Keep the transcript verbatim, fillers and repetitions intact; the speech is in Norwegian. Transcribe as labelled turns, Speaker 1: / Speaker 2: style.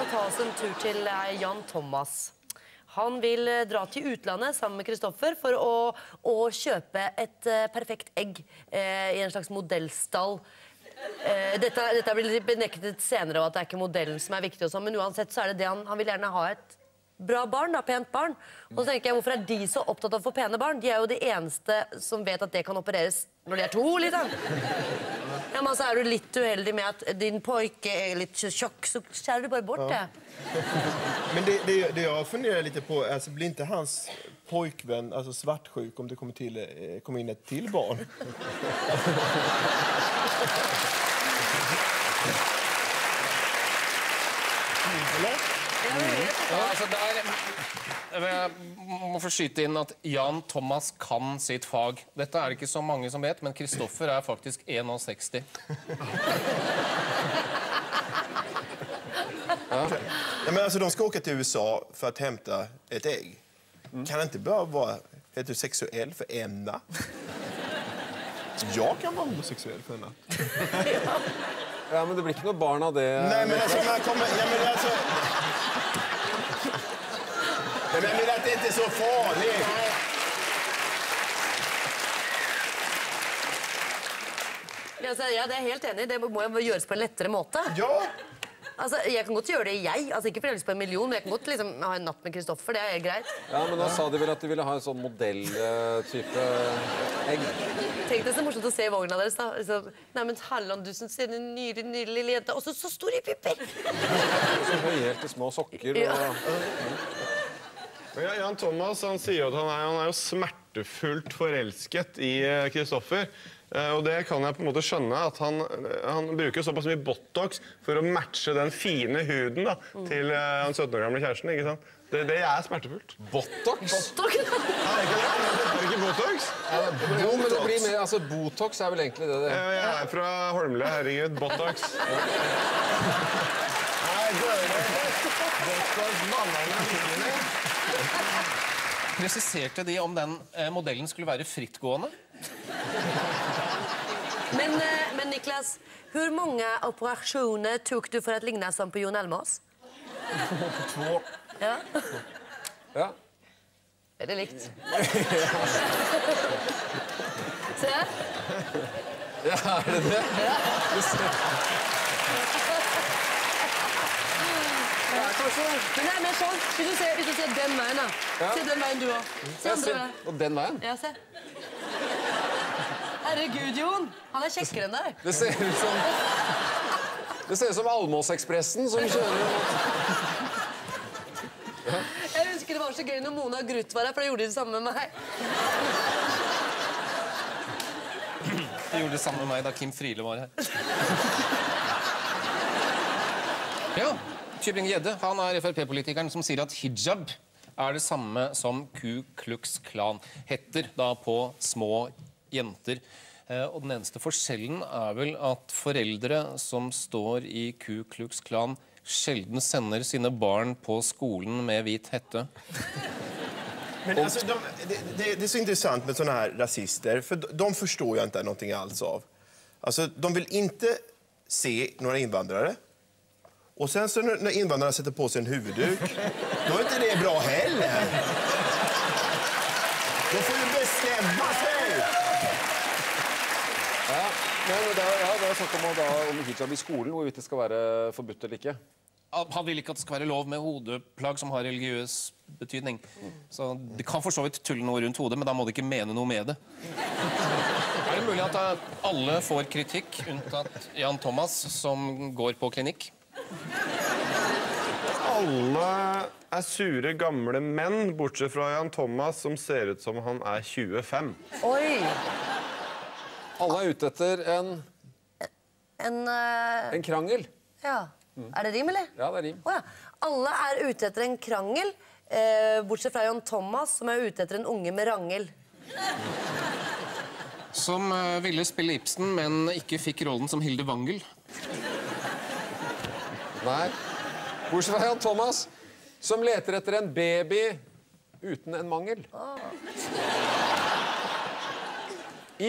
Speaker 1: ta oss en tur til Jan Thomas. Han vil dra til utlandet sammen med Kristoffer for å, å kjøpe et uh, perfekt egg uh, i en slags modellstall. Uh, dette, dette blir benektet senere, og at det er ikke modellen som er viktig, og sånn, men uansett så er det det han, han vil gjerne ha et bra barn, da, pent barn. Og så tenker jeg, hvorfor er de så opptatt av å få pene barn? De er jo de eneste som vet at det kan opereres når de er to, liksom. Ja, men så er du litt uheldig med at din pojke er litt tjock, så skjærer du bare bort det.
Speaker 2: Men det, det, det jag funderar lite på, alltså, blir inte hans pojkvän alltså, svartsjuk om det kommer, till, kommer in ett till barn? Eller?
Speaker 3: Ja, altså der, jeg må få skyte inn at Jan Thomas kan sitt fag. Dette er det ikke så mange som vet, men Kristoffer er faktisk en komma seksti.
Speaker 2: Ja. Ja, men alltså, de ska åka till U S A för att hämta ett ägg. Mm. Kan det inte bara vara heterosexuell för en natt? Jag kan vara homosexuell för en natt.
Speaker 4: Ja. Ja, men det blir ikke noe barn av det.
Speaker 2: Nej, men alltså, man kommer... Ja, men alltså... Men jag menar att det inte är så farligt.
Speaker 1: Altså, ja, det er helt enig. Det må jo gjøres på en lettere måte.
Speaker 2: Ja.
Speaker 1: Altså, jeg kan godt gjøre det jeg. Altså, ikke for jeg har lyst på en million, men jeg kan godt liksom, ha en natt med Kristoffer. Det er helt greit.
Speaker 4: Ja, men da sa de vel at de ville ha en sånn modell-type egg.
Speaker 1: Tenk det så morsomt å se i vogna deres, da. Liksom, nei, men Halland, du som ser en nydelig, nydelig lille jente. Og så så store pipper!
Speaker 4: Så høyhjelte små sokker.
Speaker 1: Ja.
Speaker 5: Og... Jan Thomas, han sier jo at han er, han er jo smertefullt forelsket i Kristoffer. Og det kan jeg på en måte skjønne, at han, han bruker såpass mye botox for å matche den fine huden da, til han sytten år gamle kjæresten, ikke sant? Det, det er smertefullt.
Speaker 4: Botox?
Speaker 1: Botox?
Speaker 5: Ja, ikke det? Er det ikke botox?
Speaker 4: Ja, jo, men det blir mer, altså botox er vel egentlig det det.
Speaker 5: Jeg er fra Holmlia, herregud, botox. Ja. Nei, døre. Botox, mannene, tingene.
Speaker 3: Presiserte de om den eh, modellen skulle være frittgående?
Speaker 1: Men, eh, men Niklas, hvor mange operasjoner tok du for å ligne som på Jon Almaas?
Speaker 2: Två.
Speaker 1: Ja.
Speaker 4: Ja.
Speaker 1: Er det likt? Se her.
Speaker 4: Ja, er det det?
Speaker 1: Ja. Ja, kanskje. Men det er mer sånn. Hvis du ser, hvis du ser den veien, da.
Speaker 4: Ja.
Speaker 1: Se den veien du har. Se andre veien.
Speaker 4: Og den veien?
Speaker 1: Ja, se. Herregud, Jon. Han er kjekkere enn deg.
Speaker 4: Det ser ut som... Det ser ut som Almåsekspressen som kjører...
Speaker 1: Ja. Jeg husker det var så gøy når Mona Gruth var her, for da gjorde de det samme med meg.
Speaker 3: De gjorde det samme med meg da Kim Friele var her. Ja, Tybring-Gjedde, han er F R P-politikeren som sier at hijab er det samme som Ku Klux Klan. Hetter da på små jenter. Og den eneste forskjellen er vel at foreldre som står i Ku Klux Klan sjelden sender sine barn på skolen med hvit hette.
Speaker 2: Men alltså, de, det, det, det är så intressant med såna här rasister, för de, de förstår jag inte någonting alls av. Alltså, de vill inte se några invandrare. Och sen så när, när invandrarna sätter på sig en huvudduk, då är inte det bra heller. Då får du bestämma sig.
Speaker 4: Ja, men det er, ja, det er snakk om, da, om hijab i skolen, hvorvidt det skal være forbudt eller ikke.
Speaker 3: Han vil ikke at det skal være lov med hodeplagg som har religiøs betydning. Så det kan for så vidt tulle noe rundt hodet, men da må de ikke mene noe med det. Er det mulig at alle får kritikk, unntatt Jan Thomas, som går på klinikk?
Speaker 5: Alle er sure gamle menn, bortsett fra Jan Thomas, som ser ut som han er tjuefem.
Speaker 1: Oi!
Speaker 4: Alle er ute etter en...
Speaker 1: En... Uh...
Speaker 4: En krangel.
Speaker 1: Ja. Mm. Er det rim, eller?
Speaker 4: Ja, det er rim.
Speaker 1: Oh, ja. Alle er ute etter en krangel, eh, bortsett fra Jan Thomas, som er ute etter en unge med rangel.
Speaker 3: Som uh, ville spille Ibsen, men ikke fikk rollen som Hilde Wangel.
Speaker 4: Nei. Bortsett fra Jan Thomas, som leter etter en baby uten en mangel.
Speaker 1: Ah.